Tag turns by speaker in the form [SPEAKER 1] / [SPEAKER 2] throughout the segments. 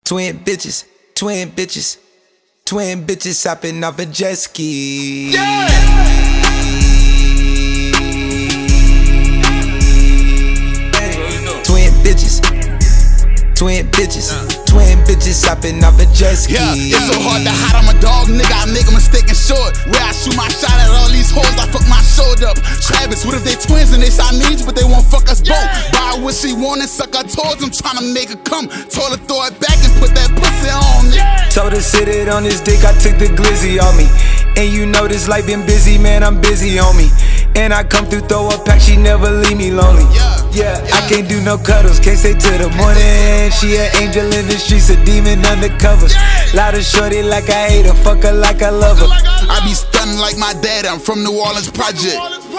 [SPEAKER 1] Twin bitches, twin bitches, twin bitches hopping off a jetski. Yeah! Twin bitches, twin bitches, twin bitches hopping off a jetski.
[SPEAKER 2] Yeah, it's so hard to hide, I'm a dog, nigga, I make a mistake and short. Where I shoot my shot at all these hoes, I fuck my shoulder up. Travis, what if they twins and they Siamese, but they won't fuck us both? Buy what she want and suck her toes, I'm tryna make her come. Told her throw it back and put that pussy on me.
[SPEAKER 1] Told her sit it on his dick, I took the glizzy on me. And you know this life been busy, man, I'm busy on me. And I come through, throw a pack, she never leave me lonely. Yeah, I can't do no cuddles, can't stay till the morning. She an angel in the streets, a demon undercover. Loud and shorty like I hate her, fuck her like I love her.
[SPEAKER 2] I be stunning like my dad, I'm from New Orleans Project.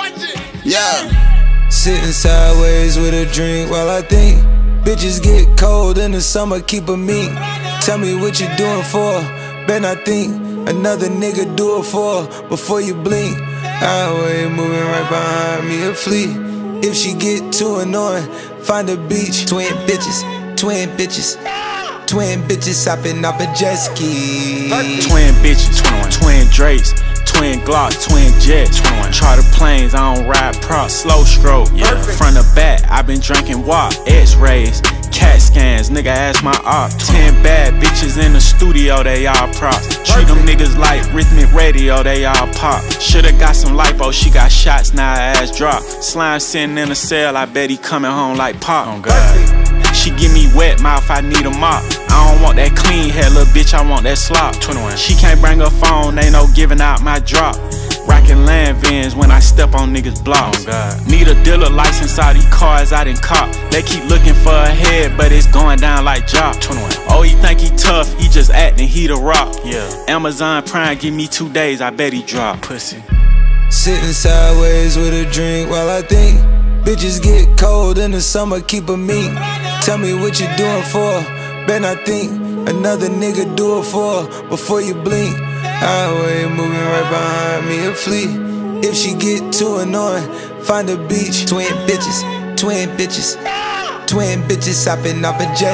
[SPEAKER 2] Yeah.
[SPEAKER 1] Sitting sideways with a drink while I think. Bitches get cold in the summer, keep a meat. Tell me what you doing for, bet I think another nigga do it for before you blink. Highway moving right behind me a fleet. If she get too annoying, find a beach. Twin bitches, twin bitches, twin bitches hopping off a jet ski.
[SPEAKER 3] Twin bitches, twin Drakes, twin Glocks, twin jets, charter planes, I don't ride props, slow stroke, front to back, I been drinking WAP, X-rays, CAT scans, nigga ask my op. 10 bad bitches in the studio, they all props. Treat them niggas like rhythmic radio, they all pop. Shoulda got some lipo, she got shots, now her ass drop. Slime sitting in a cell, I bet he coming home like pop. Oh God. She give me wet mouth, I need a mop. I don't want that clean hair, little bitch, I want that slop. 21. She can't bring her phone, ain't no giving out my drop. Rockin' land vans when I step on niggas' blocks. Oh need a dealer license, all these cars I done cop. They keep looking for a head, but it's going down like Jock. 21. Oh, he think he tough, he just acting, he the rock. Yeah. Amazon Prime, give me 2 days, I bet he drop. Pussy.
[SPEAKER 1] Sitting sideways with a drink while I think. Bitches get cold in the summer, keep a meat. Tell me what you doing for, bet I think another nigga do it for before you blink. Highway moving right behind me a fleet. If she get too annoying, find a beach. Twin bitches, twin bitches, twin bitches hopping off a jet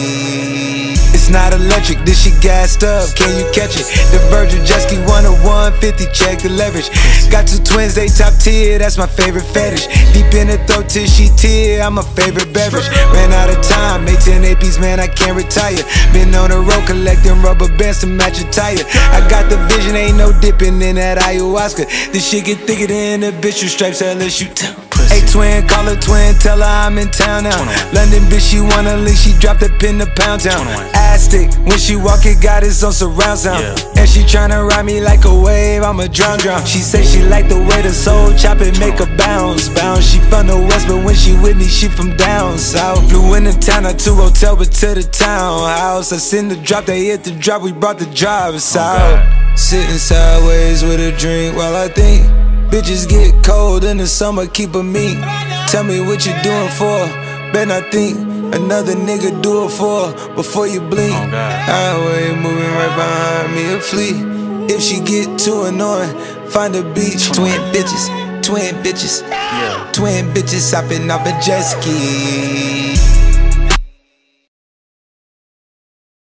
[SPEAKER 1] ski. It's not electric, this shit gassed up, can you catch it? The Virgin jet ski 10150, check the leverage. Got 2 twins, they top tier, that's my favorite fetish. Deep in the throat till she tear, I'm a favorite beverage. Ran out of time, make 10 APs, man, I can't retire. Been on the road collecting rubber bands to match a tire. I got the vision, ain't no dipping in that ayahuasca. This shit get thicker than the bitch with stripes, LSU town. Hey twin, call her twin, tell her I'm in town now. London bitch, she wanna leave, she dropped a pin to Pound Town. Ass stick, when she walk it got it on surround sound. And she tryna ride me like a wave, I'm a drown. She say she like the way the soul chop it make her bounce. She from the west, but when she with me, she from down south. Flew into town, not to hotel, but to the townhouse. I send the drop, they hit the drop, we brought the drivers out. Sitting sideways with a drink while I think. Bitches get cold in the summer, keep a meat. Tell me what you doing for, bet I think another nigga do it for before you blink. Highway moving right behind me a fleet. If she get too annoying, find a beach. Twin bitches, twin bitches, twin bitches hopping off a jet ski.